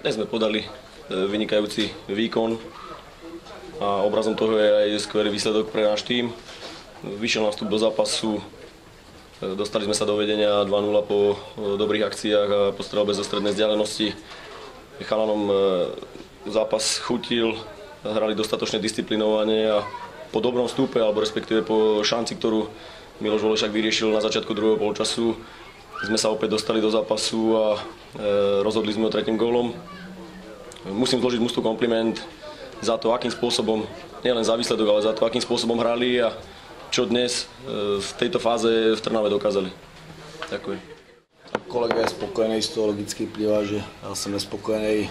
Dnes sme podali vynikajúci výkon a obrazom toho je aj skvelý výsledok pre náš tím. Vyšiel nástup do zápasu, dostali sme sa do vedenia 2-0 po dobrých akciách a po strele bez zostrednej vzdialenosti. Chalanom zápas chutil, hrali dostatočne disciplinovane a po dobrom vstupe, alebo respektíve po šanci, ktorú Miloš Volešák vyriešil na začiatku druhého polčasu, sme sa opäť dostali do zápasu a rozhodli sme o 3. gólom. Musím zložiť mužstvu kompliment za to, akým spôsobom, nielen za výsledok, ale za to, akým spôsobom hrali a čo dnes v tejto fáze v Trnave dokázali. Ďakujem. Kolega je spokojený, z toho logicky plývá, že já jsem nespokojený.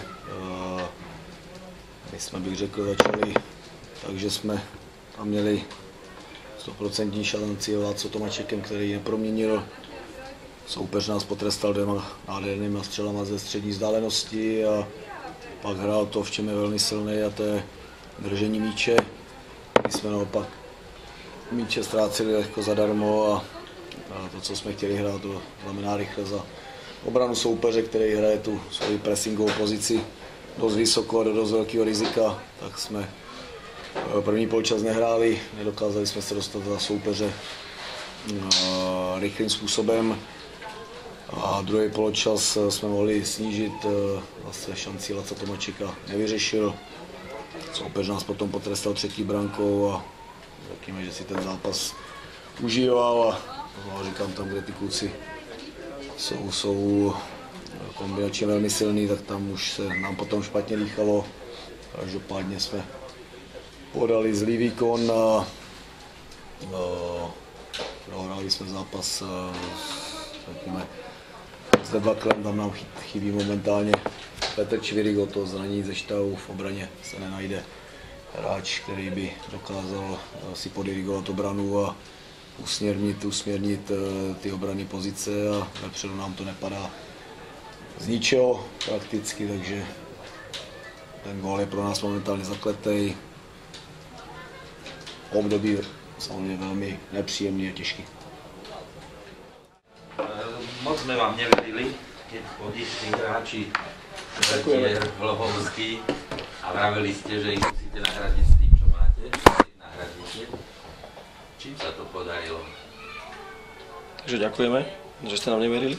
My jsme, bych řekl, začali, takže jsme tam měli 100% šanci s Tomáčekem, který neproměnil. Soupeř nás potrestal 2 nádhernýma střelama ze střední vzdálenosti a pak hrál to, v čem je velmi silný, a to je držení míče. My jsme naopak míče ztráceli jako zadarmo a to, co jsme chtěli hrát, to znamená rychle za obranu soupeře, který hraje tu svoji pressingovou pozici dost vysoko a do dost velkého rizika, tak jsme první polčas nehráli, nedokázali jsme se dostat za soupeře rychlým způsobem. A druhý poločas jsme mohli snížit, vlastně šanci Laca Tomáčeka nevyřešil. Soupeř nás potom potrestal 3. brankou a řekněme, že si ten zápas užíval a říkám, tam, kde ty kluci jsou kombinačně velmi silný, tak tam už se nám potom špatně dýchalo. Každopádně jsme podali zlý výkon a prohráli jsme zápas, řekněme, s Debaklem. Tam nám chybí momentálně Petr Čvirik, to zranění ze štavu, v obraně se nenajde hráč, který by dokázal si podirigovat obranu a usměrnit ty obranné pozice, a vepředu nám to nepadá z ničeho prakticky, takže ten gól je pro nás momentálně zakletej. Období samozřejmě velmi nepříjemný a těžký. Moc sme vám neverili, keď odišli hráči Vrtier, Vlhovský a vraveli ste, že ich musíte nahradiť s tým, čo máte, že ich nahradíte. Čím sa to podarilo? Takže ďakujeme, že ste nám neverili.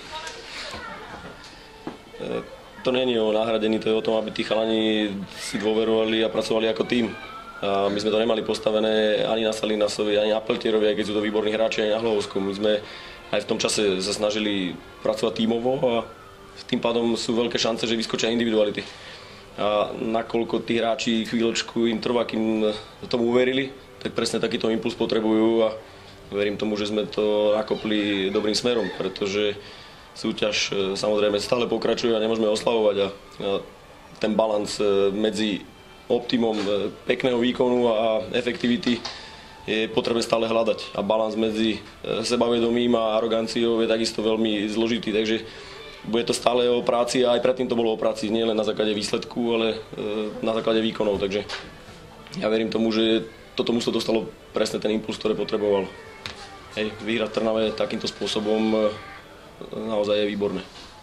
To nie je o nahradení, to je o tom, aby tí chalani si dôverovali a pracovali ako tím. A my sme to nemali postavené ani na Salinasovi, ani na Peltierovi, aj keď sú to výborní hráči, ani na Hlohovskom. My sme aj v tom čase sa snažili pracovať tímovo a tým pádom sú veľké šance, že vyskočia individuality. A nakoľko tí hráči chvíľočku im trvá, kým tomu uverili, tak presne takýto impuls potrebujú a verím tomu, že sme to nakopli dobrým smerom, pretože súťaž samozrejme stále pokračuje a nemôžeme oslavovať a ten balans medzi optimum pekného výkonu a efektivity je potrebné stále hľadať. A balans medzi sebavedomím a aroganciou je takisto veľmi zložitý, takže bude to stále o práci a aj predtým to bolo o práci, nie len na základe výsledku, ale na základe výkonov. Takže ja verím tomu, že toto mužstvo dostalo presne ten impuls, ktorý potrebovalo. Vyhrať v Trnave takýmto spôsobom naozaj je výborné.